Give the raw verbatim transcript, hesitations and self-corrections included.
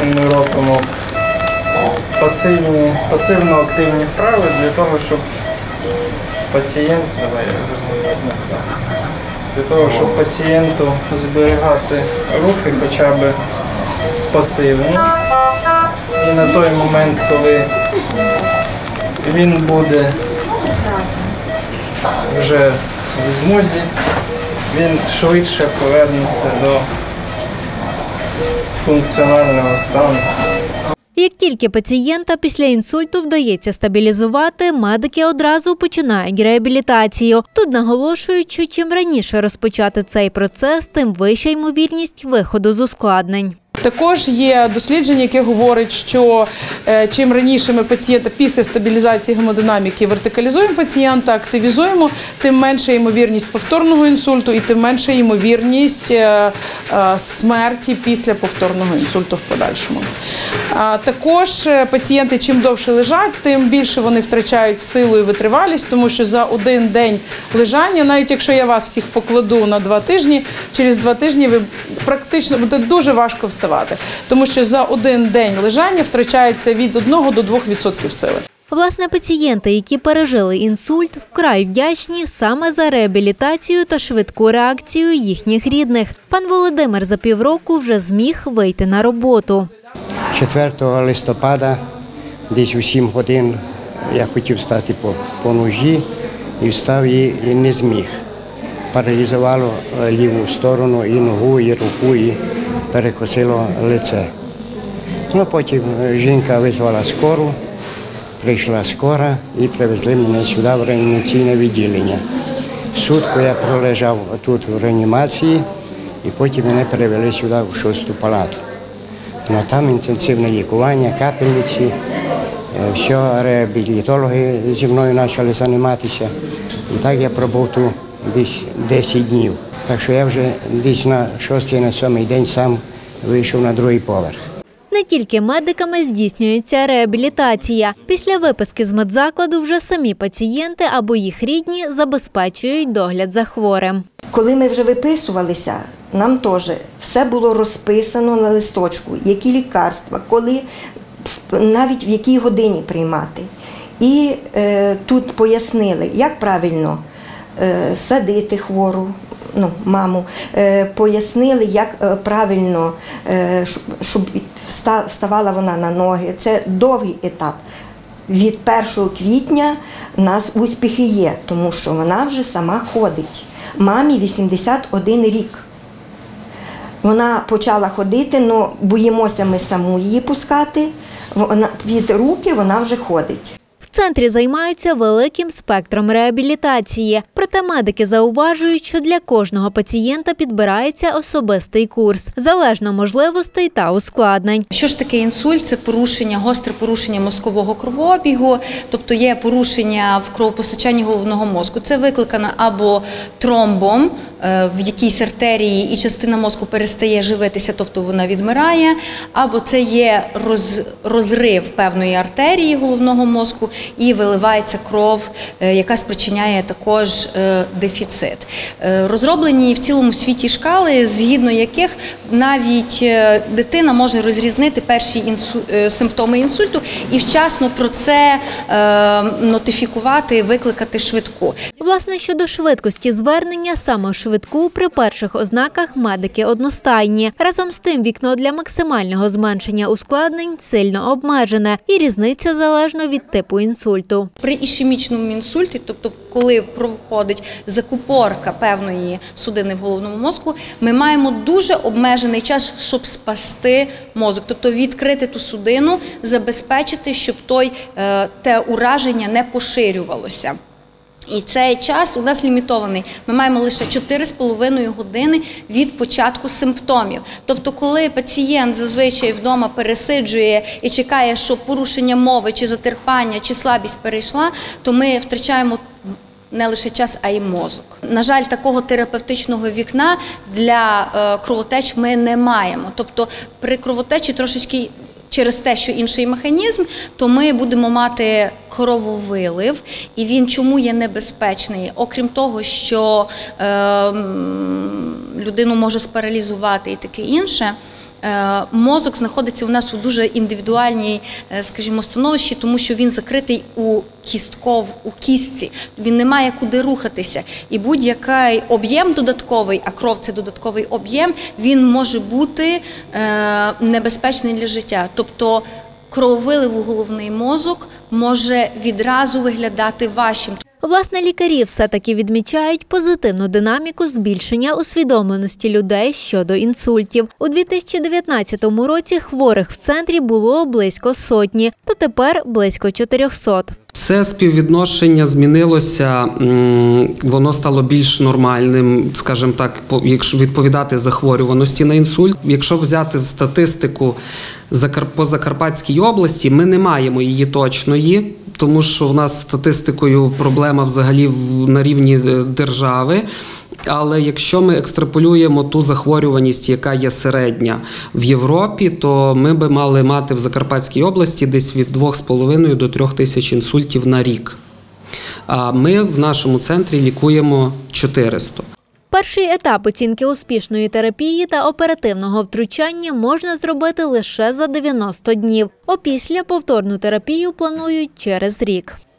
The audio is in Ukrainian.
ми робимо пасивні, пасивно-активні вправи для того, щоб пацієнт, давай, для того, щоб пацієнту зберігати рухи хоча б пасивні. І на той момент, коли він буде вже в змозі, він швидше повернеться до функціонального стану. Як тільки пацієнта після інсульту вдається стабілізувати, медики одразу починають реабілітацію. Тут наголошують, що чим раніше розпочати цей процес, тим вища ймовірність виходу з ускладнень. Також є дослідження, яке говорить, що чим раніше ми пацієнта після стабілізації гемодинаміки вертикалізуємо пацієнта, активізуємо, тим менша ймовірність повторного інсульту і тим менша ймовірність смерті після повторного інсульту в подальшому. Також пацієнти, чим довше лежать, тим більше вони втрачають силу і витривалість, тому що за один день лежання, навіть якщо я вас всіх покладу на два тижні, через два тижні ви практично буде дуже важко вставати. Тому що за один день лежання втрачається від одного до двох відсотків сили. Власне, пацієнти, які пережили інсульт, вкрай вдячні саме за реабілітацію та швидку реакцію їхніх рідних. Пан Володимир за півроку вже зміг вийти на роботу. четвертого листопада, десь у сім годин, я хотів стати по, по ножі і встав і, і не зміг. Паралізувало ліву сторону, і ногу, і руку, і перекосило лице. Ну, потім жінка визвала скору, прийшла скора і привезли мене сюди в реанімаційне відділення. Сутку я пролежав тут в реанімації і потім мене перевели сюди в шосту палату. Ну, там інтенсивне лікування, капельниці, все, реабілітологи зі мною почали займатися. І так я пробув тут десь десять днів. Так що я вже десь на шостий, на сьомий день сам вийшов на другий поверх. Не тільки медиками здійснюється реабілітація. Після виписки з медзакладу вже самі пацієнти або їх рідні забезпечують догляд за хворим. Коли ми вже виписувалися, нам теж все було розписано на листочку, які лікарства, коли, навіть в якій годині приймати. І е, тут пояснили, як правильно е, садити хвору, ну, маму, е, пояснили, як е, правильно, е, щоб вставала вона на ноги. Це довгий етап. Від першого квітня у нас успіхи є, тому що вона вже сама ходить. Мамі вісімдесят один рік. Вона почала ходити, але боїмося ми саму її пускати. Вона, від руки вона вже ходить. В центрі займаються великим спектром реабілітації. Проте медики зауважують, що для кожного пацієнта підбирається особистий курс, залежно можливостей та ускладнень. Що ж таке інсульт? Це порушення, гостре порушення мозкового кровообігу, тобто є порушення в кровопостачанні головного мозку. Це викликано або тромбом в якійсь артерії і частина мозку перестає живитися, тобто вона відмирає, або це є роз, розрив певної артерії головного мозку, і виливається кров, яка спричиняє також дефіцит. Розроблені в цілому світі шкали, згідно яких навіть дитина може розрізнити перші інсу... симптоми інсульту і вчасно про це нотифікувати, викликати швидку. Власне, щодо швидкості звернення, саме швидку при перших ознаках медики одностайні. Разом з тим, вікно для максимального зменшення ускладнень сильно обмежене, і різниця залежно від типу інсульту. При ішемічному інсульті, тобто коли проходить закупорка певної судини в головному мозку, ми маємо дуже обмежений час, щоб спасти мозок, тобто відкрити ту судину, забезпечити, щоб той, те ураження не поширювалося. І цей час у нас лімітований. Ми маємо лише чотири з половиною години від початку симптомів. Тобто, коли пацієнт зазвичай вдома пересиджує і чекає, що порушення мови, чи затерпання, чи слабість перейшла, то ми втрачаємо не лише час, а й мозок. На жаль, такого терапевтичного вікна для кровотеч ми не маємо. Тобто, при кровотечі трошечки через те, що інший механізм, то ми будемо мати крововилив, і він чому є небезпечний? Окрім того, що е, людину може спаралізувати і таке інше, мозок знаходиться у нас у дуже індивідуальній, скажімо, становищі, тому що він закритий у кістков, у кістці, він не має куди рухатися. І будь-який об'єм додатковий, а кров – це додатковий об'єм, він може бути небезпечний для життя. Тобто крововилив у головний мозок може відразу виглядати важчим. Власне, лікарі все-таки відмічають позитивну динаміку збільшення усвідомленості людей щодо інсультів. У дві тисячі дев'ятнадцятому році хворих в центрі було близько сотні, то тепер близько чотирьохсот. Це співвідношення змінилося, воно стало більш нормальним, скажімо так, якщо відповідати захворюваності на інсульт. Якщо взяти статистику по Закарпатській області, ми не маємо її точної, тому що в нас з статистикою проблема взагалі на рівні держави. Але якщо ми екстраполюємо ту захворюваність, яка є середня в Європі, то ми би мали мати в Закарпатській області десь від двох з половиною до трьох тисяч інсультів на рік. А ми в нашому центрі лікуємо чотириста. Перший етап оцінки успішної терапії та оперативного втручання можна зробити лише за дев'яносто днів. Опісля повторну терапію планують через рік.